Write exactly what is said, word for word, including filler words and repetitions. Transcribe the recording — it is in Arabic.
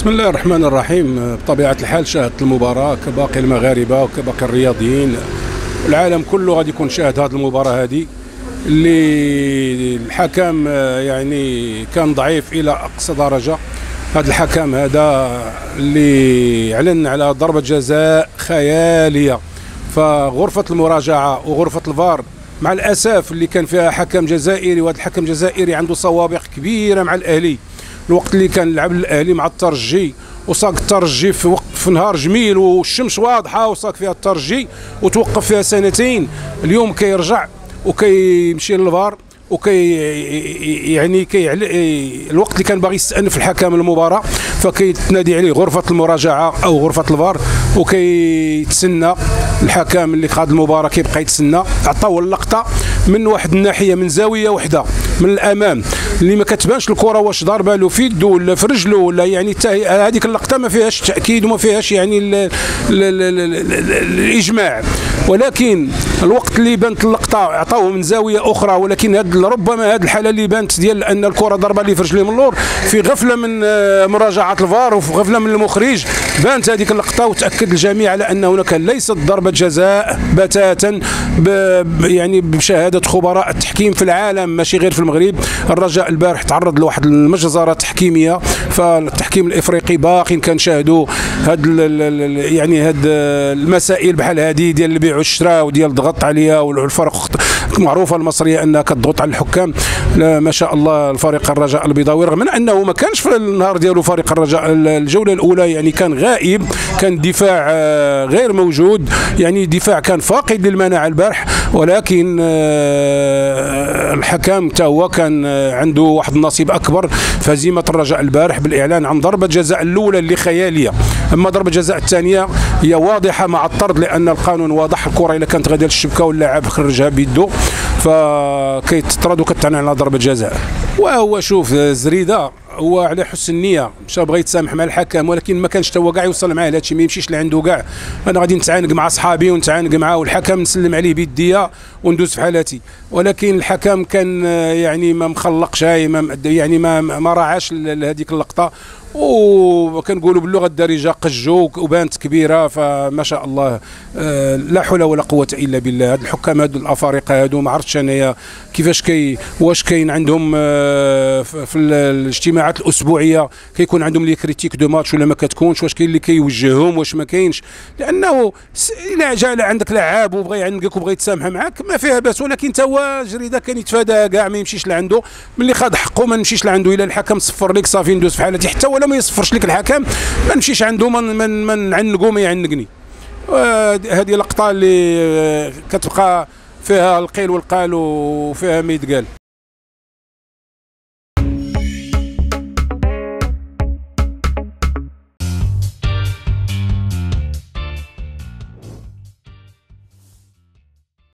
بسم الله الرحمن الرحيم. بطبيعة الحال شاهدت المباراة كباقي المغاربة وكباقي الرياضيين. العالم كله غادي يكون شاهد هذه المباراة هذه اللي الحكم يعني كان ضعيف إلى أقصى درجة. هذا الحكم هذا اللي اعلن على ضربة جزاء خيالية، فغرفة المراجعة وغرفة الفار مع الأسف اللي كان فيها حكم جزائري، وهذا الحكم الجزائري عنده سوابق كبيرة مع الأهلي. الوقت اللي كان لعب الاهلي مع الترجي وصاق الترجي في وقت في نهار جميل والشمس واضحه وصاق فيها الترجي وتوقف فيها سنتين، اليوم كيرجع وكيمشي للفار وكي يعني كي الوقت اللي كان باغي يستأنف الحكم المباراه فكيتنادي عليه غرفه المراجعه او غرفه الفار وكيتسنى الحكم اللي خاض المباراه كيبقى يتسنى. عطاوه اللقطه من واحد الناحيه من زاويه وحده من الامام اللي ما كتبانش الكره واش ضاربه له في يده ولا في رجله ولا يعني هذيك اللقطه ما فيهاش تاكيد وما فيهاش يعني ال ال ال ال ال الاجماع، ولكن الوقت اللي بانت اللقطه عطاوه من زاويه اخرى، ولكن هاد ربما هذه الحاله اللي بانت ديال ان الكره ضربه لي في رجليه من اللور في غفله من مراجعه الفار وفي غفله من المخرج بانت هذيك اللقطه، وتاكد الجميع على ان هناك ليست ضربه جزاء بتاتا يعني بشهاده خبراء التحكيم في العالم ماشي غير في المغرب. الرجاء البارح تعرض لواحد المجزره تحكيميه، فالتحكيم الافريقي باقي كنشاهدوا هاد يعني هاد المسائل بحال هذه ديال البيع والشراء وديال الضغط عليها والفرق معروفه المصريه انها كتضغط على الحكام. لا ما شاء الله الفريق الرجاء البيضاوي رغم انه ما كانش في النهار ديالو فريق الرجاء الجوله الاولى يعني كان غائب، كان دفاع غير موجود، يعني دفاع كان فاقد للمناعه البارح، ولكن الحكم تا هو كان عنده واحد النصيب اكبر في هزيمه الرجاء البارح بالاعلان عن ضربه جزاء الاولى اللي خياليه. اما ضربه الجزاء الثانيه هي واضحه مع الطرد لان القانون واضح، الكره اذا كانت غاديه للشبكه واللاعب خرجها بيده فكيتطرد وكتعنى على ضربه جزاء. وهو شوف زريده هو على حسن النيه مشى بغى يتسامح مع الحكم، ولكن ما كانش تا هو كاع يوصل معاه لهادشي، ما يمشيش لعنده كاع. انا غادي نتعانق مع صحابي ونتعانق معاه والحكم نسلم عليه بيديه وندوز في حالاتي، ولكن الحكم كان يعني ما مخلقش ما يعني ما ما راعاش لهذيك اللقطه، وكنقولوا باللغه الدارجه قجو وبانت كبيره. فما شاء الله لا حول ولا قوه الا بالله. هاد الحكام هادو الافارقه هادو ما عرفتش انايا كيفاش كي واش كاين عندهم في الاجتماعات الاسبوعيه كيكون عندهم لي كريتيك دو ماتش ولا ما كتكونش، واش كاين اللي كيوجههم واش ما كاينش، لانه الا جا عندك لعاب وبغى يعنقك وبغى يتسامح معاك ما فيها باس، ولكن تا هو جريده كان يتفاداها كاع ما يمشيش لعنده. ملي خاض حقه ما نمشيش لعنده، الا الحكم صفر لك صافي ندوز في حالتي، حتى ولا ما يصفرش لك الحكم ما نمشيش عنده ما نعنقو ما يعنقني. هذه لقطه اللي كتبقى فيها القيل والقال وفيها ما يتقال.